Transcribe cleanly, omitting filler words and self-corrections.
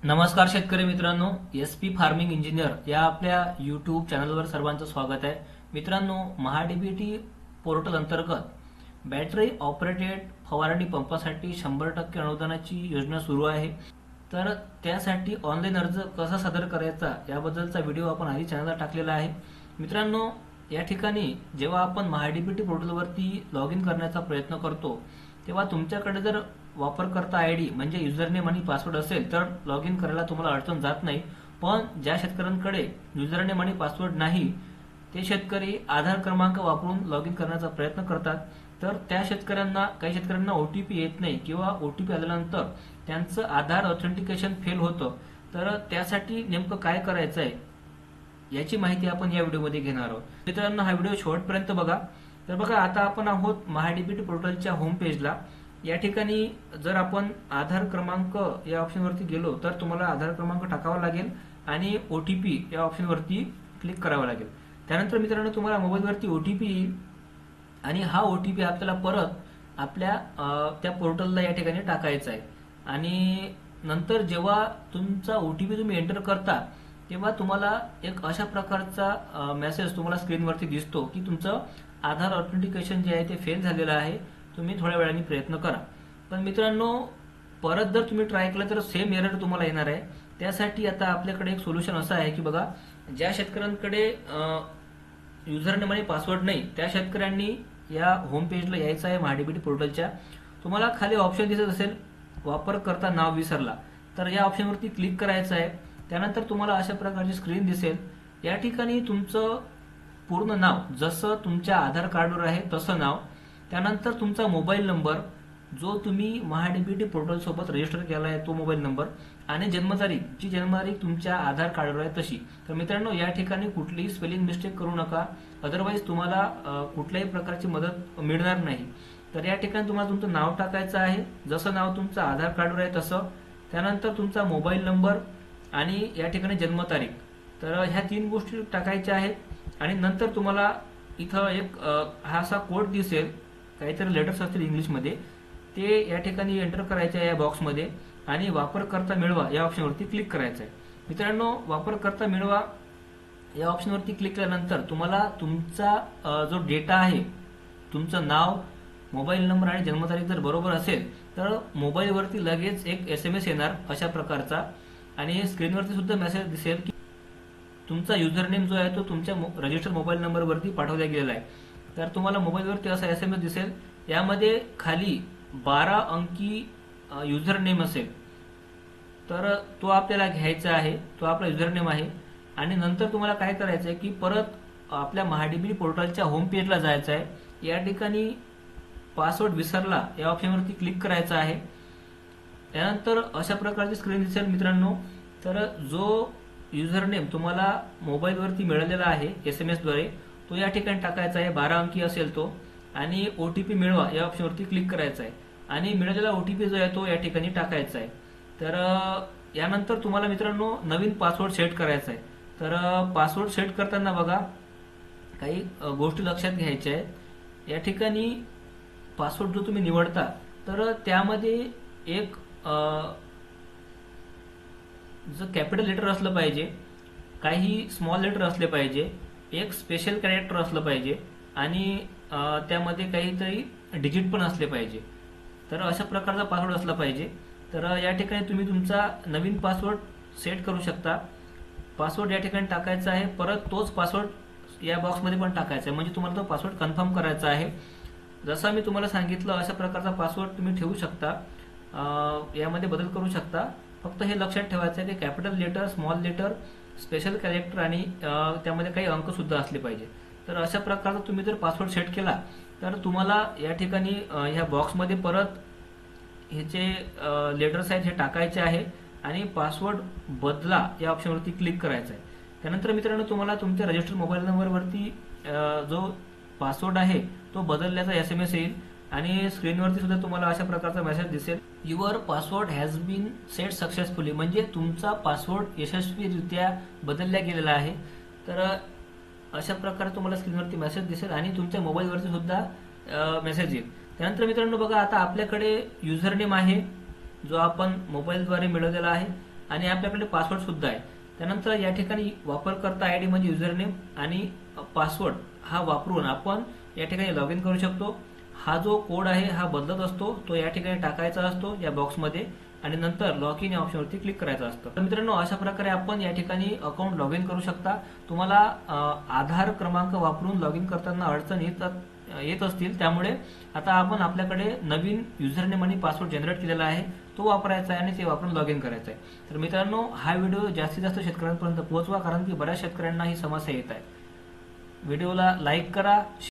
नमस्कार शेतकरी मित्रांनो, SP फार्मिंग इंजिनियर या आपल्या यूट्यूब चॅनलवर सर्वांचं स्वागत आहे. मित्रांनो, महाडीबीटी पोर्टल अंतर्गत बॅटरी ऑपरेटेड फवारणी पंपासाठी 100% अनुदानाची योजना सुरू आहे. तर त्यासाठी ऑनलाईन अर्ज कसा सादर करायचा याबद्दलचा व्हिडिओ आपण आधी चॅनलला टाकलेला आहे. मित्रांनो, या ठिकाणी जेव्हा आपण महाडीबीटी पोर्टलवरती लॉग इन करण्याचा प्रयत्न करतो तेव्हा तुमच्याकडे जर वापरकर्ता आयडी म्हणजे युजरनेम आणि पासवर्ड असेल तर लॉग इन करायला तुम्हाला अडचण जात नाही. पण ज्या शेतकऱ्यांकडे युजरनेम आणि पासवर्ड नाही ते शेतकरी आधार क्रमांक वापरून लॉग इन करण्याचा प्रयत्न करतात. तर त्या शेतकऱ्यांना काही शेतकऱ्यांना OTP येत नाही किंवा OTP आल्यानंतर त्यांचं आधार ऑथेंटिकेशन फेल होतं. तर त्यासाठी नेमकं काय करायचं आहे याची माहिती आपण या व्हिडिओमध्ये घेणार आहोत. मित्रांनो, हा व्हिडिओ शेवटपर्यंत बघा. तर बघा, आता आपण आहोत महाडीबीटी पोर्टलच्या होम पेजला. या ठिकाणी जर आपण आधार क्रमांक या ऑप्शनवरती गेलो तर तुम्हाला आधार क्रमांक टाकावा लागेल आणि OTP या ऑप्शनवरती क्लिक करावं लागेल. त्यानंतर मित्रांनो, तुम्हाला मोबाईलवरती OTP येईल आणि हा OTP आपल्याला परत आपल्या त्या पोर्टलला या ठिकाणी टाकायचा आहे. आणि नंतर जेव्हा तुमचा OTP तुम्ही एंटर करता तेव्हा तुम्हाला एक अशा प्रकारचा मेसेज तुम्हाला स्क्रीनवरती दिसतो की तुमचं आधार ऑथेंटिकेशन जे आहे ते फेल झालेलं आहे, तुम्ही थोड्या वेळाने प्रयत्न करा. पण मित्रांनो, परत जर तुम्ही ट्राय केलं तर सेम एरर तुम्हाला येणार आहे. त्यासाठी आता आपल्याकडे एक सोल्युशन असं आहे की बघा, ज्या शेतकऱ्यांकडे युजरनेम आणि पासवर्ड नाही त्या शेतकऱ्यांनी या होम पेजला यायचं आहे महाडीबीटी पोर्टलच्या. तुम्हाला खाली ऑप्शन दिसत असेल वापरकर्ता नाव विसरला, तर या ऑप्शनवरती क्लिक करायचं आहे. त्यानंतर तुम्हाला अशा प्रकारची स्क्रीन दिसेल. या ठिकाणी तुमचं पूर्ण नाव जसं तुमच्या आधार कार्डवर आहे तसं नाव, त्यानंतर तुमचा मोबाईल नंबर जो तुम्ही महाडीबीटी पोर्टल सोबत रजिस्टर केला आहे तो मोबाईल नंबर, आणि जन्मतारीख जी जन्मतारीख तुमच्या आधार कार्डवर आहे तशी. तर मित्रांनो, या ठिकाणी कुठलीही स्पेलिंग मिस्टेक करू नका, अदरवाईज तुम्हाला कुठल्याही प्रकारची मदत मिळणार नाही. तर या ठिकाणी तुम्हाला तुमचं नाव टाकायचं आहे जसं नाव तुमचं आधार कार्डवर आहे तसं, त्यानंतर तुमचा मोबाईल नंबर आणि या ठिकाणी जन्मतारीख. तर ह्या 3 गोष्टी टाकायच्या आहेत. आणि नंतर तुम्हाला इथं एक हा असा कोड दिसेल, काहीतरी लेटर्स असतील इंग्लिशमध्ये, ते या ठिकाणी एंटर करायचे आहे या बॉक्समध्ये आणि वापरकर्ता मिळवा या ऑप्शनवरती क्लिक करायचं आहे. मित्रांनो, वापरकर्ता मिळवा या ऑप्शनवरती क्लिक केल्यानंतर तुम्हाला तुमचा जो डेटा आहे, तुमचं नाव, मोबाईल नंबर आणि जन्मतारीख जर बरोबर असेल तर मोबाईलवरती लगेच एक SMS येणार अशा प्रकारचा, आणि स्क्रीनवरती सुद्धा मेसेज दिसेल की तुमचा युजरनेम जो आहे तो तुमच्या रजिस्टर्ड मोबाईल नंबरवरती पाठवला गेलेला आहे. तर तुम्हाला मोबाईलवरती असा SMS दिसेल. यामध्ये खाली 12 अंकी युजरनेम असेल तर तो आपल्याला घ्यायचा आहे, तो आपला युजरनेम आहे. आणि नंतर तुम्हाला काय करायचं आहे की परत आपल्या महाडीबीटी पोर्टलच्या होम पेजला जायचं आहे. या ठिकाणी पासवर्ड विसरला या ऑप्शनवरती क्लिक करायचं आहे. त्यानंतर अशा प्रकारची स्क्रीन दिसेल मित्रांनो. तर जो युजरनेम तुम्हाला मोबाईलवरती मिळालेला आहे SMS द्वारे तो या ठिकाणी टाकायचा आहे, 12 अंकी असेल तो, आणि OTP मिळवा या ऑप्शनवरती क्लिक करायचा आहे आणि मिळालेला OTP जो आहे तो या ठिकाणी टाकायचा आहे. तर यानंतर तुम्हाला मित्रांनो नवीन पासवर्ड सेट करायचा आहे. तर पासवर्ड सेट करताना बघा, काही गोष्टी लक्षात घ्यायच्या आहेत. या ठिकाणी पासवर्ड जो तुम्ही निवडता तर त्यामध्ये एक जर कॅपिटल लेटर असलं पाहिजे, काही स्मॉल लेटर असले पाहिजे, एक स्पेशल कॅरेक्टर असलं पाहिजे आणि त्यामध्ये काहीतरी डिजिट पण असले पाहिजे. तर अशा प्रकारचा पासवर्ड असला पाहिजे. तर या ठिकाणी तुम्ही तुमचा नवीन पासवर्ड सेट करू शकता. पासवर्ड या ठिकाणी टाकायचा आहे, परत तोच पासवर्ड या बॉक्समध्ये पण टाकायचा आहे, म्हणजे तुम्हाला तो पासवर्ड कन्फर्म करायचा आहे. जसा मी तुम्हाला सांगितलं अशा प्रकारचा पासवर्ड तुम्ही ठेवू शकता, यामध्ये बदल करू शकता. फक्त हे लक्षात ठेवायचं आहे की capital letter, small letter, special character आणि त्यामध्ये काही अंक सुद्धा असले पाहिजे. तर अशा प्रकारचा तुम्ही जर पासवर्ड सेट केला तर तुम्हाला या ठिकाणी ह्या बॉक्समध्ये परत हे जे लेटर्स आहेत हे टाकायचे आहे आणि पासवर्ड बदला या ऑप्शनवरती क्लिक करायचं आहे. त्यानंतर मित्रांनो, तुम्हाला तुमच्या रजिस्टर्ड मोबाईल नंबरवरती जो पासवर्ड आहे तो बदलल्याचा SMS येईल आणि स्क्रीनवरती सुद्धा तुम्हाला अशा प्रकारचा मेसेज दिसेल, your password has been set successfully, म्हणजे तुमचा पासवर्ड यशस्वीरित्या बदलला गेलेला आहे. तर अशा प्रकारे तुम्हाला स्क्रीनवरती मेसेज दिसेल आणि तुमच्या मोबाईलवरती सुद्धा मेसेज येईल. त्यानंतर मित्रांनो बघा, आता आपल्याकडे युजरनेम आहे जो आपण मोबाईलद्वारे मिळवलेला आहे आणि आपल्याकडे पासवर्ड सुद्धा आहे. त्यानंतर या ठिकाणी वापरकर्ता आयडी म्हणजे युजर नेम आणि पासवर्ड हा वापरून आपण या ठिकाणी लॉग इन करू शकतो. हा जो कोड आहे हा बदलत असतो, तो या ठिकाणी टाकायचा असतो या बॉक्समध्ये आणि नंतर लॉग इन या ऑप्शनवरती क्लिक करायचं असतं. तर मित्रांनो, अशा प्रकारे आपण या ठिकाणी अकाउंट लॉग इन करू शकता. तुम्हाला आधार क्रमांक वापरून लॉग इन करताना अडचण येत असतील, त्यामुळे आता आपण आपल्याकडे नवीन युजर नेम आणि पासवर्ड जनरेट केलेला आहे, तो वापरायचा आहे आणि ते वापरून लॉग इन करायचं आहे. तर मित्रांनो, हा व्हिडिओ जास्तीत जास्त शेतकऱ्यांपर्यंत पोहोचवा, कारण की बऱ्याच शेतकऱ्यांना ही समस्या येत आहे. व्हिडिओला लाईक करा.